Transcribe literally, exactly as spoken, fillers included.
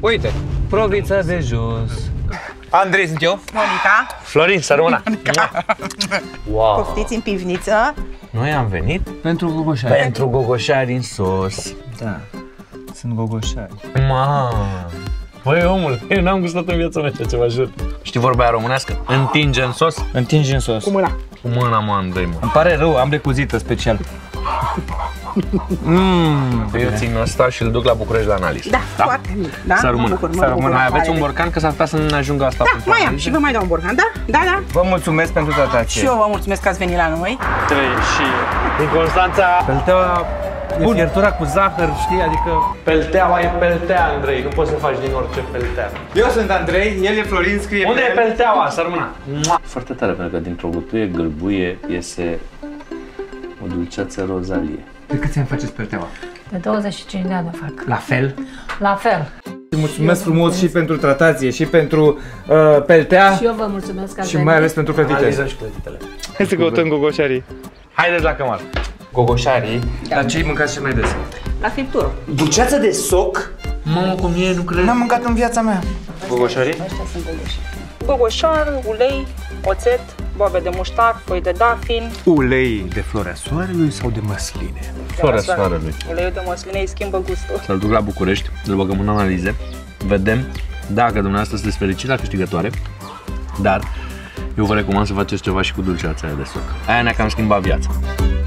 Uite, Provița de jos. Andrei sunt eu. Monica. Florin, să rămână. Wow. Poftiți în pivniță. Noi am venit Pentru gogoșari. pentru gogoșari în sos. Da, sunt gogoșari. Mamă. Băi, omul, eu n-am gustat în viața mea așa ceva, jur. Știi vorba aia românească? Întinge în sos? Întingi în sos. Cu mâna. Cu mâna, mă, Andrei, mă. Îmi pare rău, am de cuzită special. Mmm, Eu țin ăsta și îl duc la București la analiză. Da, foarte mic. Da? Să rămână. Mă bucur, mă Să bucur. rămână. Mai aveți un borcan, că s-ar putea să nu ne ajungă asta Da, pentru mai am analiză? și vă mai dau un borcan, da? Da, da. vă mulțumesc pentru tratație. Și eu vă mulțumesc că ați venit la noi. trei și... Din Constanța, Pelteaua e fiertura cu zahăr, știi? Adică... pelteaua e peltea, Andrei. Nu poți să faci din orice peltea. Eu sunt Andrei, el e Florin, scrie Unde pe e el. pelteaua? Să rămână. Foarte tare, pentru că dintr-o butuie gălbuie iese o dulceață rozalie. De câți ani faceți pelteaua? De douăzeci și cinci de ani o fac. La fel. La fel. Mulțumesc frumos și pentru tratație, și pentru uh, peltea, Și eu vă mulțumesc că ați și venit. mai ales pentru clătite. Analizăm și clătitele. Hai să căutăm gogoșarii. Haideți la cămar. Gogoșarii, dar ce-i mâncați cel mai des? La friptură. Dulceață de soc? Mamă, cum e, nu cred. N-am mâncat în viața mea. Gogoșarii? Ăștia sunt gogoși. Gogoșar, ulei, oțet, boabe de muștar, foi de dafin. Ulei de floarea soarelui sau de măsline? Fără soarelui. Uleiul de măsline îi schimbă gustul. Să-l duc la București, îl băgăm în analize, vedem dacă dumneavoastră sunteți fericiți la câștigătoare, dar eu vă recomand să faceți ceva și cu dulceața aia de soc. Aia ne-a cam schimbat viața.